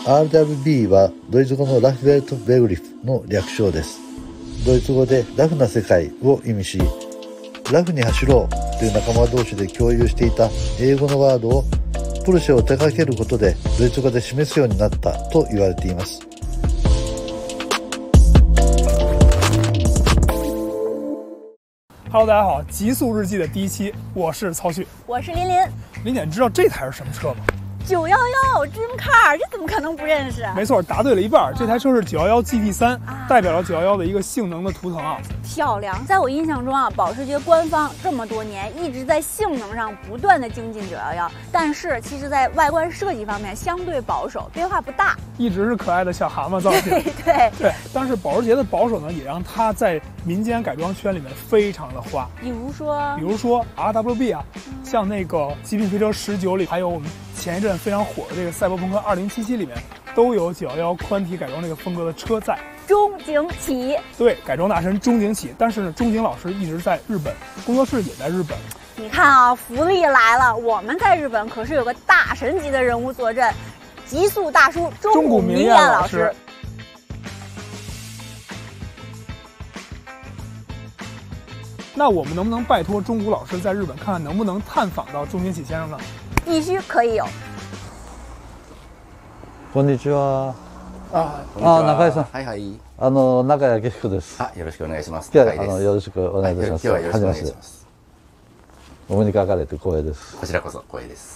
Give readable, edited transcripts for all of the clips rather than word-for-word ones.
RWB はドイツ語のラフベルト・ベグリフの略称です。ドイツ語でラフな世界を意味し、ラフに走ろうという仲間同士で共有していた英語のワードをポルシェを手掛けることでドイツ語で示すようになったと言われています。 Hello， 大家好，《极速日记》的第一期，我是曹旭， 我是琳琳。 琳姐，你知道这台是什么车吗 ？911 Dream Car， 这怎么可能不认识？ 没错，答对了一半。这台车是911 GT3，代表了911的一个性能的图腾啊。 漂亮，在我印象中啊，保时捷官方这么多年一直在性能上不断的精进911，但是其实在外观设计方面相对保守，变化不大， 一直是可爱的小蛤蟆造型。对，但是保时捷的保守呢，也让它在民间改装圈里面非常的花。比如说 RWB 啊，像那个《极品飞车19》里，还有我们前一阵非常火的这个《赛博朋克2077》里面，都有911宽体改装这个风格的车在。 中景启， 对，改装大神中景启，但是呢，中景老师一直在日本，工作室也在日本。 你看啊，福利来了，我们在日本可是有个大神级的人物坐镇，极速大叔中谷明彦老师。 那我们能不能拜托中谷老师在日本看看能不能探访到中景启先生呢？ 必须可以有。 こんにちは。 中井さん。 はいはい。 中谷明彦です。 よろしくお願いします。 今日はよろしくお願いいたします。 今日はよろしくお願いします。 お目にかかれて光栄です。 こちらこそ光栄です。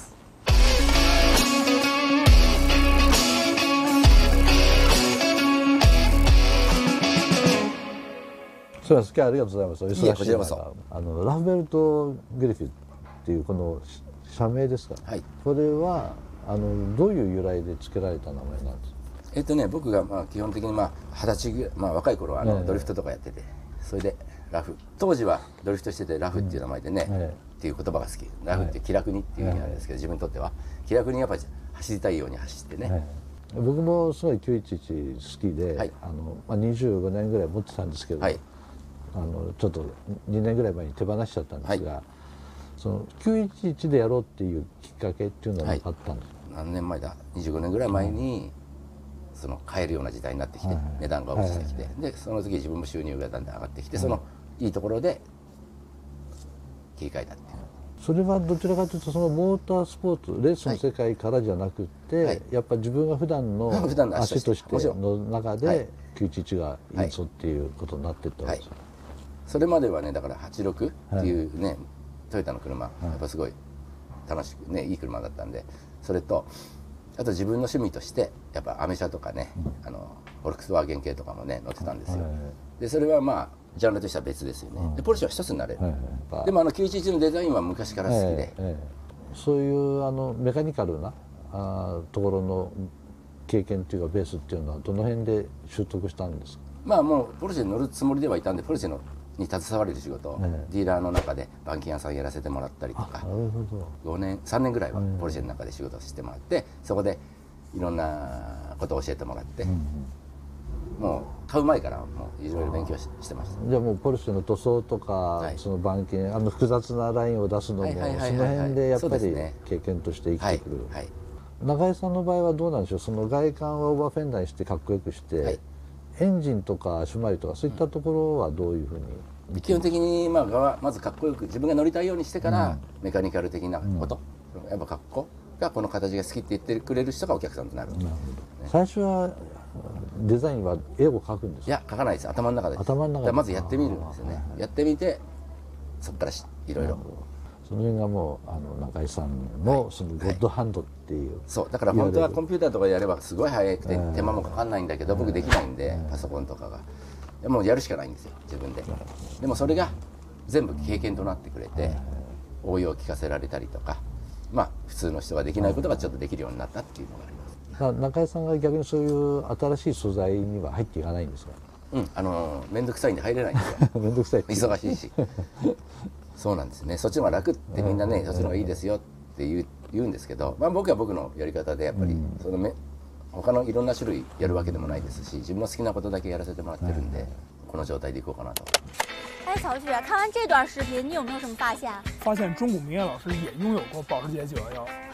そうです。今日はありがとうございます。 いえ、こちらこそ。 ラフベルト・グリフィっていうこの社名ですか。はい。これはどういう由来で付けられた名前なんですか。 僕が基本的に20歳ぐらい、若い頃はドリフトとかやってて、それでラフ、当時はドリフトしててラフっていう名前でね、っていう言葉が好き。ラフって気楽にっていう意味なんですけど、自分にとっては気楽にやっぱり走りたいように走ってね。 僕もすごい911好きで、25年ぐらい持ってたんですけど、ちょっと2年ぐらい前に手放しちゃったんですが、その911でやろうっていうきっかけっていうのはあったんですか。 何年前だ、25年ぐらい前にその買えるような時代になってきて、値段が落ちてきて、でその時自分も収入がだんだん上がってきて、そのいいところで切り替えたっていう。 それはどちらかというとそのモータースポーツレースの世界からじゃなくて、やっぱ自分が普段の足としての中で911がいいぞっていうことになっていったわけです。 それまではね、だから86っていうね、トヨタの車、やっぱすごい楽しくね、いい車だったんで、それとあと自分の趣味としてやっぱアメ車とかね、フォルクスワーゲン系とかもね乗ってたんですよ。でそれはジャンルとしては別ですよね。でポルシェは一つになれる。でも911のデザインは昔から好きで、 そういうメカニカルなところの経験っていうかベースっていうのはどの辺で習得したんですか。 もうポルシェに乗るつもりではいたんで、ポルシェに携われる仕事、ディーラーの中で板金屋さんやらせてもらったりとか、3年ぐらいはポルシェの中で仕事をしてもらって、そこでいろんなことを教えてもらって、もう買う前からもういろいろ勉強してました。 じゃあもうポルシェの塗装とか、その板金複雑なラインを出すのもその辺でやっぱり経験として生きてくる。中井さんの場合はどうなんでしょう。その外観はオーバーフェンダーにしてかっこよくして、エンジンとか足回りとかそういったところはどういうふうに。 基本的にまずかっこよく自分が乗りたいようにしてから、メカニカル的なこと、やっぱ格好がこの形が好きって言ってくれる人がお客さんとなる。 最初はデザインは絵を描くんですか。 いや描かないです。頭の中で。頭の中でまずやってみるんですよね。やってみてそこからいろいろ。 その辺がもう中井さんのそのゴッドハンドっていう、 そうだから本当はコンピューターとかでやればすごい早くて手間もかかんないんだけど、僕できないんで、パソコンとかがもうやるしかないんですよ自分で。でもそれが全部経験となってくれて、応用を聞かせられたりとか、普通の人ができないことがちょっとできるようになったっていうのがあります。 中井さんが逆にそういう新しい素材には入っていかないんですか。 面倒くさいんで入れないんですよ。 面倒くさい。 忙しいし。そうなんですね。そっちの方が楽ってみんなね、そっちの方がいいですよって言うんですけど、僕は僕のやり方でやっぱり他のいろんな種類やるわけでもないですし、自分の好きなことだけやらせてもらってるんで、この状態でいこうかなと。 曹旭，看完这段视频，你有没有什么发现？ 发现中谷明彦老师也拥有过保时捷911。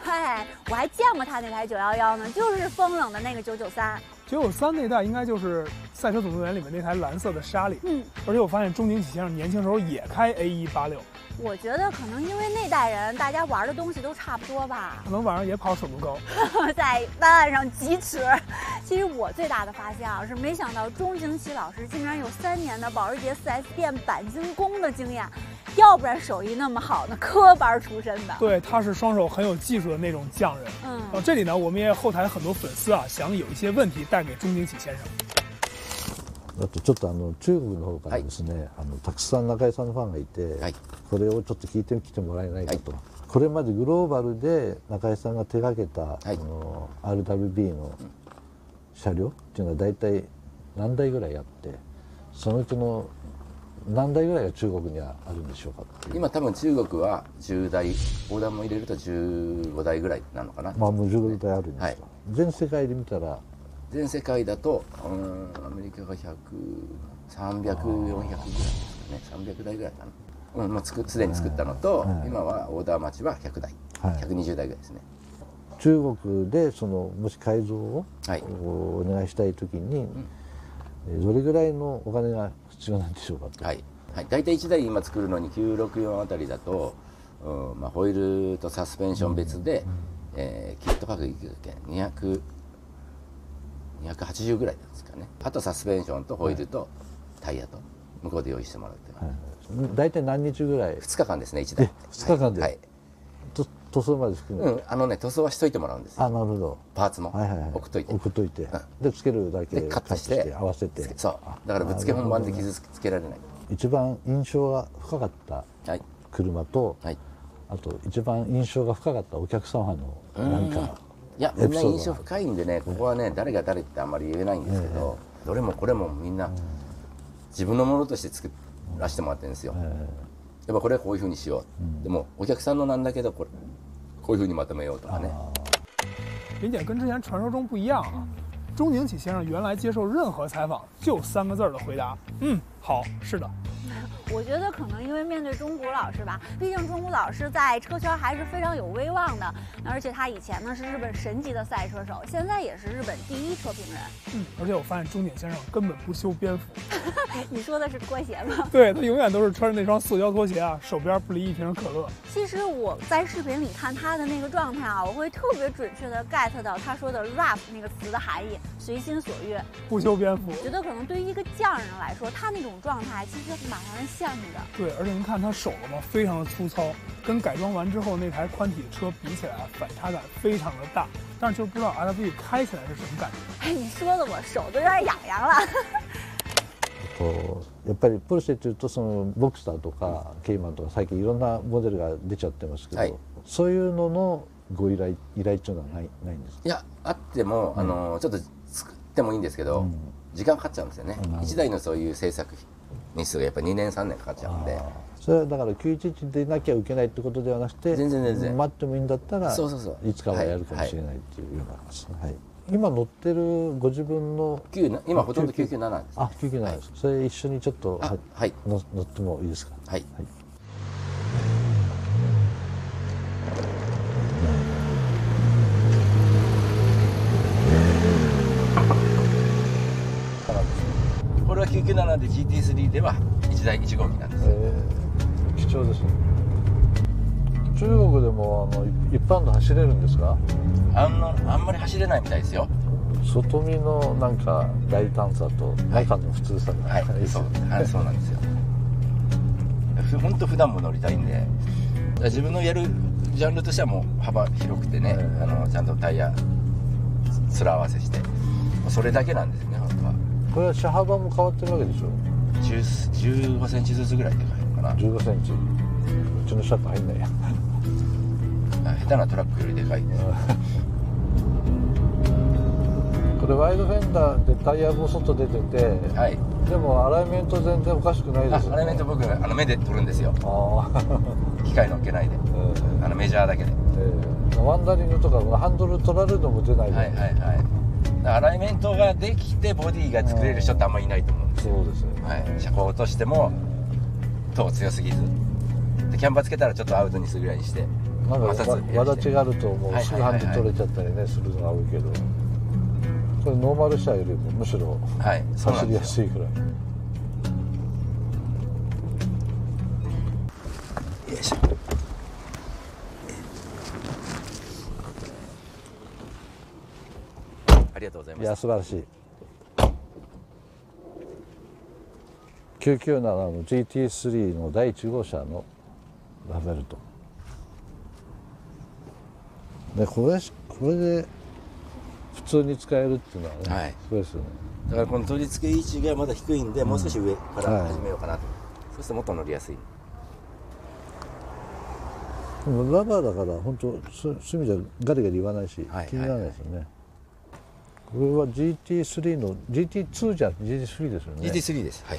哎，我还见过他那台911呢，就是风冷的那个993。 993那代应该就是《赛车总动员》里面那台蓝色的沙里。而且我发现中井启先生年轻时候也开 A186。 我觉得可能因为那代人大家玩的东西都差不多吧， 可能晚上也跑首都高， 在弯岸上疾驰。其实我最大的发现啊，是没想到中井启老师竟然有3年的保时捷 4S 店钣金工的经验，要不然手艺那么好呢，科班出身的。 对，他是双手很有技术的那种匠人。这里呢，我们也后台很多粉丝啊，想有一些问题带给中井启先生。 ちょっと中国の方からですね、たくさん中井さんのファンがいて、これをちょっと聞いてきてもらえないかと。これまでグローバルで中井さんが手掛けたRWB の車両っていうのは大体何台ぐらいあって、そのうちの何台ぐらいが中国にはあるんでしょうか。 今多分中国は10台、横断も入れると15台ぐらいなのかな。 まあもう15台あるんですか。全世界で見たら。 全世界だとアメリカが100、300、400ぐらいですかね。300台ぐらいかな。もうすでに作ったのと、今はオーダー待ちは100台、120台ぐらいですね。 中国でもし改造をお願いしたい時に、どれぐらいのお金が必要なんでしょうかと。 大体1台今作るのに964あたりだと、ホイールとサスペンション別で、キット価格いくら280ぐらいなんですかね。あとサスペンションとホイールとタイヤと向こうで用意してもらうっていう。 大体何日ぐらい ？2日間ですね、1台。 2日間で。はい。塗装まで含め。 塗装はしといてもらうんですよ。 あ、なるほど。 パーツも送っといて。 送っといて。でつけるだけでカットして合わせて。 そう。だからぶっつけ本番で傷つけられない。 一番印象が深かった車と、あと一番印象が深かったお客様のなんか。 いや、みんな印象深いんでね、ここはね、誰が誰ってあんまり言えないんですけど、どれもこれもみんな自分のものとして作らせてもらってるんですよ。やっぱこれはこういうふうにしよう。でもお客さんのなんだけどこういうふうにまとめようとかね。 林姐跟之前传说中不一样啊，中井启先生原来接受任何采访就3个字的回答，好，是的。 我觉得可能因为面对钟谷老师吧，毕竟钟谷老师在车圈还是非常有威望的，而且他以前呢是日本神级的赛车手，现在也是日本第1车评人。 而且我发现钟井先生根本不修边幅。 你说的是拖鞋吗？ 对，他永远都是穿着那双塑胶拖鞋啊，手边不离一瓶可乐。 其实我在视频里看他的那个状态啊，我会特别准确的 get 到他说的 rough 那个词的含义，随心所欲， 不修边幅。 我觉得可能对于一个匠人来说，他那种状态其实蛮让人羡慕的。 对，而且您看他手了嘛，非常的粗糙，跟改装完之后那台宽体的车比起来，反差感非常的大。但是就不知道 RWB 开起来是什么感觉。 哎，你说的我手都有点痒痒了。 やっぱりポルシェというとボクサーとかケイマンとか最近いろんなモデルが出ちゃってますけど、そういうののご依頼っていうのはないんですか？ いや、あってもちょっと作ってもいいんですけど、時間かかっちゃうんですよね。1台のそういう制作日数がやっぱり2年3年かかっちゃうんで。 それはだから911でなきゃ受けないってことではなくて、 全然待ってもいいんだったらいつかはやるかもしれないっていうような話。今乗ってるご自分の今ほとんど997です。 あ、997です。それ一緒にちょっと乗ってもいいですか？ はい。これは997で GT3 では1台1号機なんです。 貴重ですね。中国でも一般道走れるんですか？ あんまり走れないみたいですよ。 外見のなんか大胆さと中の普通さがいいですよね。 そうなんですよ。本当普段も乗りたいんで、自分のやるジャンルとしてはもう幅広くてね、ちゃんとタイヤ面合わせして、それだけなんですよね本当は。 これは車幅も変わってるわけでしょ ？15センチずつぐらいでかいのかな。 15センチ。うちの車入んないや。 下手なトラックよりでかいね。 これワイドフェンダーでタイヤも外出てて、でもアライメント全然おかしくないですよね。 アライメント僕目で取るんですよ。機械乗っけないで、メジャーだけで。 ワンダリングとかハンドル取られるのも出ないで。 アライメントができてボディが作れる人ってあんまりいないと思うんですよ。 そうですね。 車高としても強すぎずで、キャンバーつけたらちょっとアウトにするぐらいにしてなんかわだちがあるともうすぐハンデ取れちゃったりねするのが多いけど、これノーマル車よりもむしろ走りやすいくらい。 よいしょ。ありがとうございます。 いや素晴らしい。997の GT3 の第1号車のラベルトで、これで普通に使えるっていうのはね、はい、すごいですよね。 だからこの取り付け位置がまだ低いんで、もう少し上から始めようかなと、そうするともっと乗りやすい。 でもラバーだから本当そういう意味じゃガリガリ言わないし、気にならないですよね。これは GT3 の GT2 じゃなくて GT3 ですよね。 GT3 です。はい。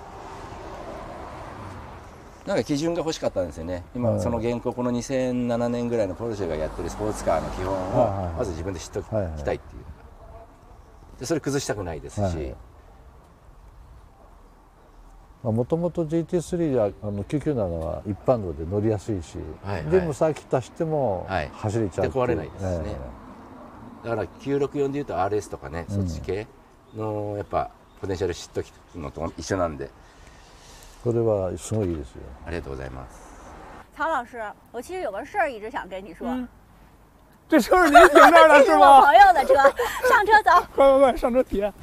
なんか基準が欲しかったんですよね。今その現行この2007年ぐらいのポルシェがやってるスポーツカーの基本をまず自分で知っておきたいっていう。でそれ崩したくないですし。 もともと GT3 は997は一般道で乗りやすいし、でもサーキット走っても走れちゃうって壊れないですね。だから964でいうと RS とかね、そっち系のやっぱポテンシャル知っとくのと一緒なんで。 これはすごいいいですよ。 ありがとうございます。 曹老师，我其实有个事儿一直想跟你说。 这车是您停这儿的是吗？ 这是我朋友的车，上车走。 快，上车体验。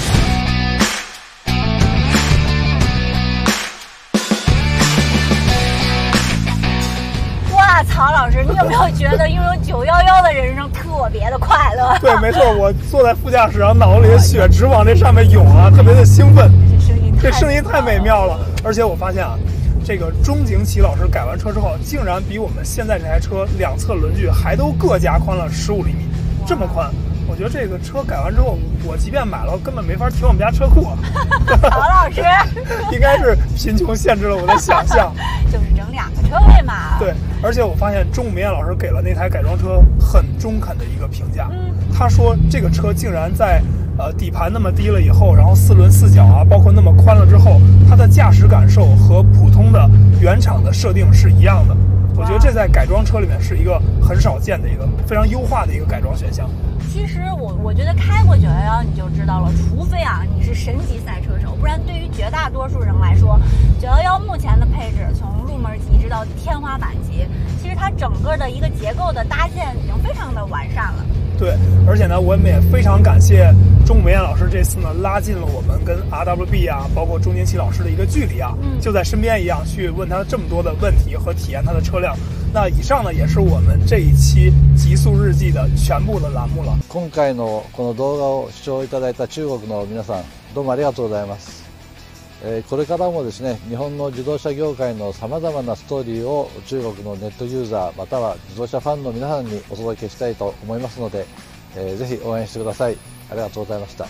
哇，曹老师，你有没有觉得拥有911的人生特别的快乐？ 对，没错，我坐在副驾驶上，脑子里的血直往这上面涌啊，特别的兴奋。这声音太美妙了，而且我发现啊，这个钟景启老师改完车之后，竟然比我们现在这台车两侧轮距还都各加宽了15厘米，这么宽。我觉得这个车改完之后，我即便买了，根本没法停我们家车库。 曹老师， 应该是贫穷限制了我的想象。 就是整2个车位嘛。 对，而且我发现钟明艳老师给了那台改装车很中肯的一个评价。他说这个车竟然在底盘那么低了以后，然后4轮4角啊，包括那么宽了之后，它的驾驶感受和普通的原厂的设定是一样的。我觉得这在改装车里面是一个很少见的一个非常优化的一个改装选项。 其实我觉得开过911你就知道了，除非啊你是神级赛车手，不然对于绝大多数人来说，911目前的配置从入门级直到天花板级，其实它整个的一个结构的搭建已经非常的完善了。 对，而且呢，我们也非常感谢钟美艳老师这次呢拉近了我们跟 RWB 啊，包括钟景启老师的一个距离啊，就在身边一样去问他这么多的问题和体验他的车辆。那以上呢也是我们这一期极速日记的全部的栏目了。 今回のこの動画を視聴いただいた中国の皆さん、どうもありがとうございます。これからもですね、日本の自動車業界のさまざまなストーリーを中国のネットユーザーまたは自動車ファンの皆さんにお届けしたいと思いますので、ぜひ応援してください。ありがとうございました。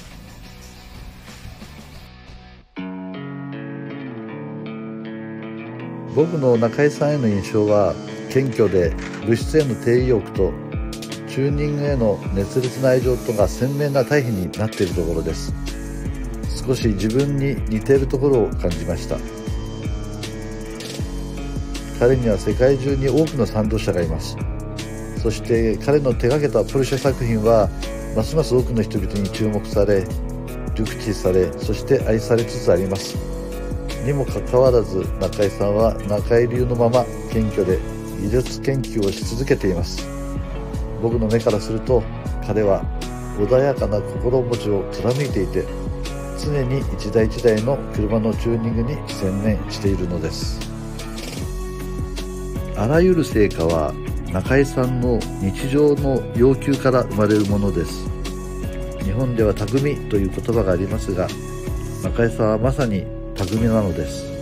僕の中井さんへの印象は謙虚で物質への低意欲とチューニングへの熱烈な愛情とが鮮明な対比になっているところです。少し自分に似ているところを感じました。彼には世界中に多くの賛同者がいます。そして彼の手がけたポルシェ作品はますます多くの人々に注目され、熟知され、そして愛されつつあります。にもかかわらず中井さんは中井流のまま謙虚で技術研究をし続けています。僕の目からすると彼は穏やかな心持ちを貫いていて、常に一台一台の車のチューニングに専念しているのです。あらゆる成果は中井さんの日常の要求から生まれるものです。日本では匠という言葉がありますが、中井さんはまさに匠なのです。